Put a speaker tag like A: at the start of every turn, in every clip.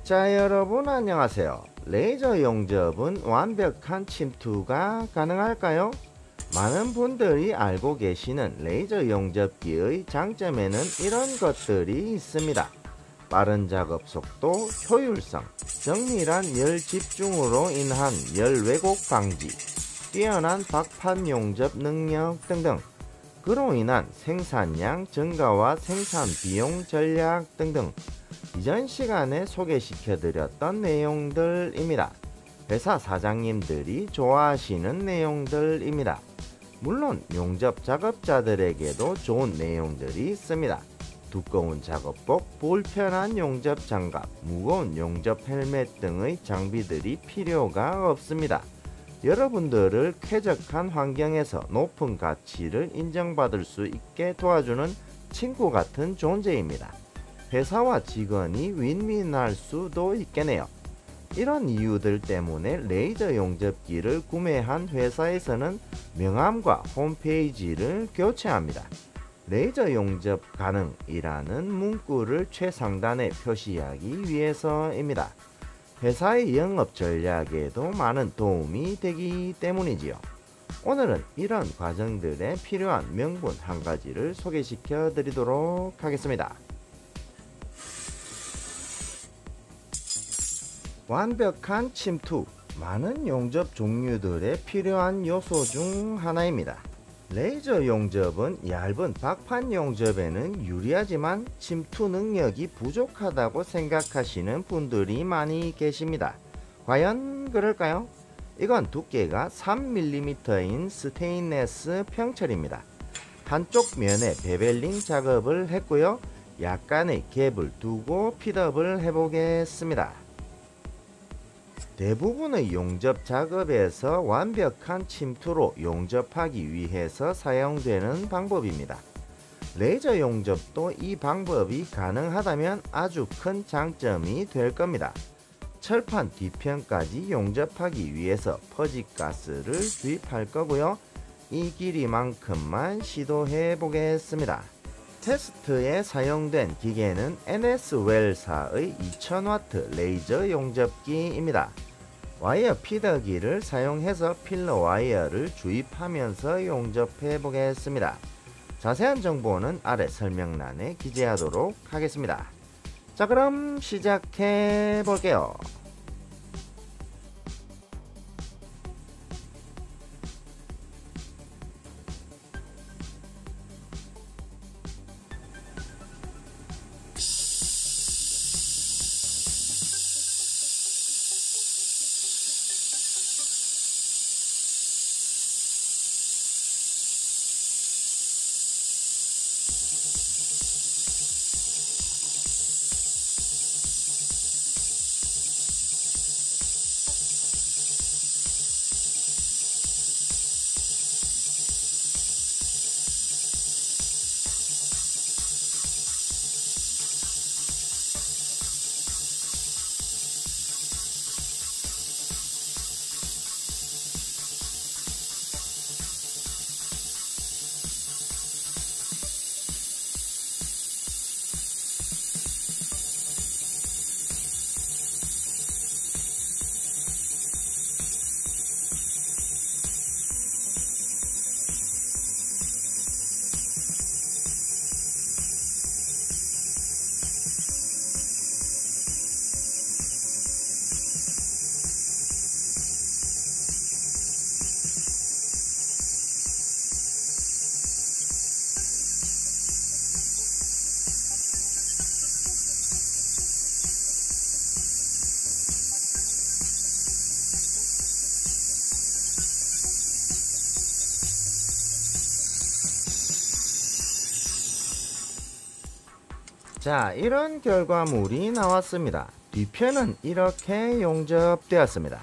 A: 자, 여러분 안녕하세요. 레이저 용접은 완벽한 침투가 가능할까요? 많은 분들이 알고 계시는 레이저 용접기의 장점에는 이런 것들이 있습니다. 빠른 작업 속도, 효율성, 정밀한 열 집중으로 인한 열 왜곡 방지, 뛰어난 박판 용접 능력 등등, 그로 인한 생산량 증가와 생산 비용 전략 등등, 이전 시간에 소개시켜드렸던 내용들입니다. 회사 사장님들이 좋아하시는 내용들입니다. 물론 용접 작업자들에게도 좋은 내용들이 있습니다. 두꺼운 작업복, 불편한 용접 장갑, 무거운 용접 헬멧 등의 장비들이 필요가 없습니다. 여러분들을 쾌적한 환경에서 높은 가치를 인정받을 수 있게 도와주는 친구 같은 존재입니다. 회사와 직원이 윈윈할 수도 있겠네요. 이런 이유들 때문에 레이저 용접기를 구매한 회사에서는 명함과 홈페이지를 교체합니다. 레이저 용접 가능이라는 문구를 최상단에 표시하기 위해서입니다. 회사의 영업 전략에도 많은 도움이 되기 때문이지요. 오늘은 이런 과정들에 필요한 명분 한 가지를 소개시켜 드리도록 하겠습니다. 완벽한 침투, 많은 용접 종류들에 필요한 요소 중 하나입니다. 레이저 용접은 얇은 박판 용접에는 유리하지만 침투 능력이 부족하다고 생각하시는 분들이 많이 계십니다. 과연 그럴까요? 이건 두께가 3mm인 스테인레스 평철입니다. 한쪽 면에 베벨링 작업을 했고요. 약간의 갭을 두고 핏업을 해보겠습니다. 대부분의 용접 작업에서 완벽한 침투로 용접하기 위해서 사용되는 방법입니다. 레이저 용접도 이 방법이 가능하다면 아주 큰 장점이 될 겁니다. 철판 뒤편까지 용접하기 위해서 퍼직가스를 주입할 거고요. 이 길이만큼만 시도해 보겠습니다. 테스트에 사용된 기계는 NS웰사의 2000W 레이저 용접기입니다. 와이어 피더기를 사용해서 필러 와이어를 주입하면서 용접해 보겠습니다. 자세한 정보는 아래 설명란에 기재하도록 하겠습니다. 자, 그럼 시작해 볼게요. 자, 이런 결과물이 나왔습니다. 뒤편은 이렇게 용접되었습니다.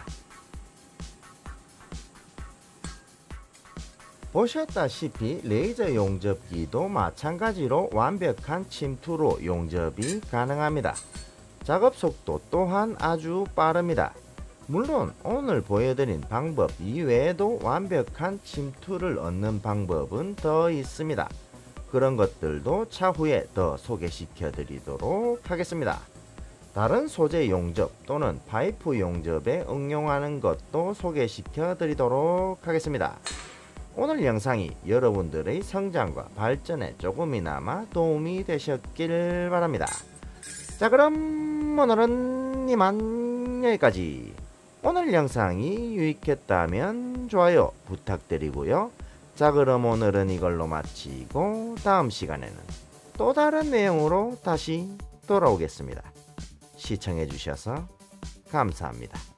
A: 보셨다시피 레이저 용접기도 마찬가지로 완벽한 침투로 용접이 가능합니다. 작업 속도 또한 아주 빠릅니다. 물론 오늘 보여드린 방법 이외에도 완벽한 침투를 얻는 방법은 더 있습니다. 그런 것들도 차후에 더 소개시켜 드리도록 하겠습니다. 다른 소재 용접 또는 파이프 용접에 응용하는 것도 소개시켜 드리도록 하겠습니다. 오늘 영상이 여러분들의 성장과 발전에 조금이나마 도움이 되셨길 바랍니다. 자, 그럼 오늘은 이만 여기까지. 오늘 영상이 유익했다면 좋아요 부탁드리고요. 자, 그럼 오늘은 이걸로 마치고 다음 시간에는 또 다른 내용으로 다시 돌아오겠습니다. 시청해 주셔서 감사합니다.